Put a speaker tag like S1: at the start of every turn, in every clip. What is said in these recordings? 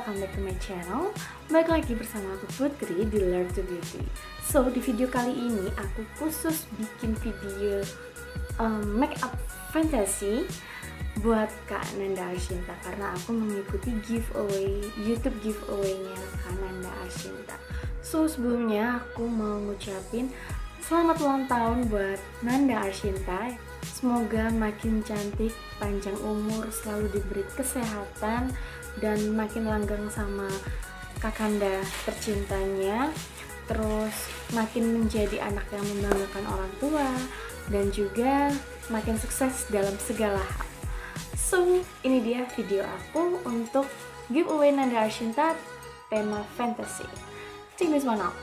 S1: welcome back to my channel. Balik lagi bersama aku Putri di Learn to Beauty. So, di video kali ini aku khusus bikin video makeup fantasy buat Kak Nanda Arshinta, karena aku mengikuti YouTube giveaway-nya Kak Nanda Arshinta. So, sebelumnya aku mau ngucapin selamat ulang tahun buat Nanda Arshinta. Semoga makin cantik, panjang umur, selalu diberi kesehatan, dan makin langgeng sama kakanda tercintanya. Terus makin menjadi anak yang membanggakan orang tua, dan juga makin sukses dalam segala hal. So, ini dia video aku untuk giveaway Nanda Arshinta tema fantasy. Check this one out.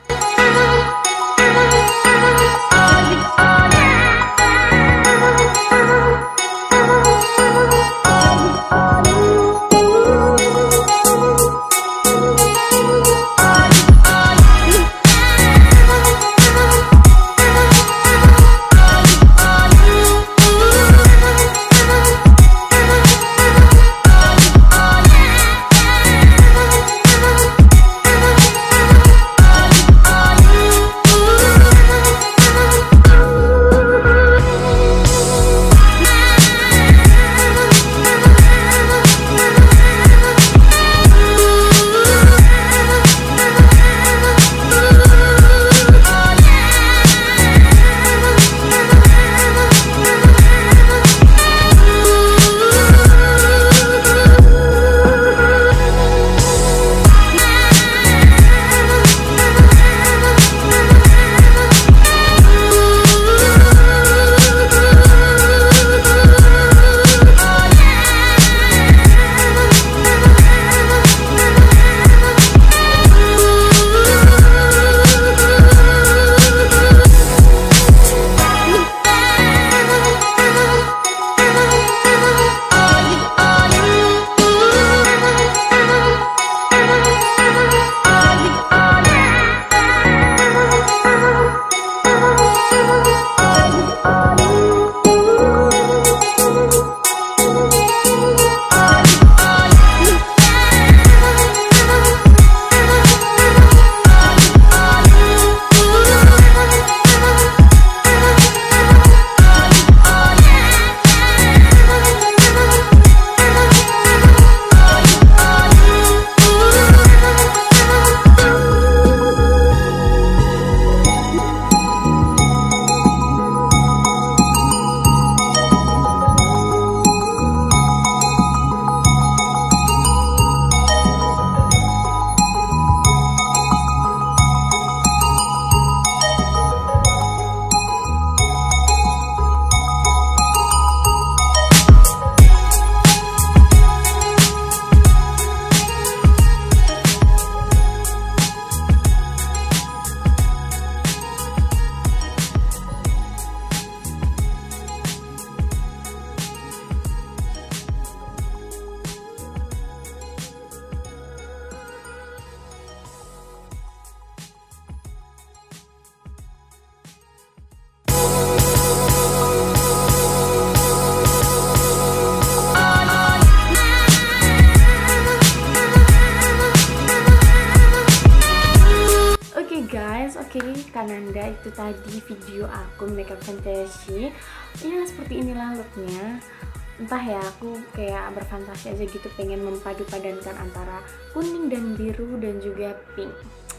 S1: Oke, Kak Nanda, itu tadi video aku makeup fantasy. Ya, seperti inilah looknya. Entah ya, aku kayak berfantasi aja gitu, pengen mempadu-padankan antara kuning dan biru dan juga pink.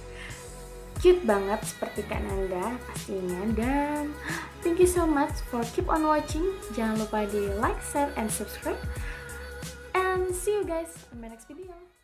S1: Cute banget seperti Kak Nanda pastinya. Dan thank you so much for keep on watching. Jangan lupa di like, share, and subscribe. And see you guys in my next video.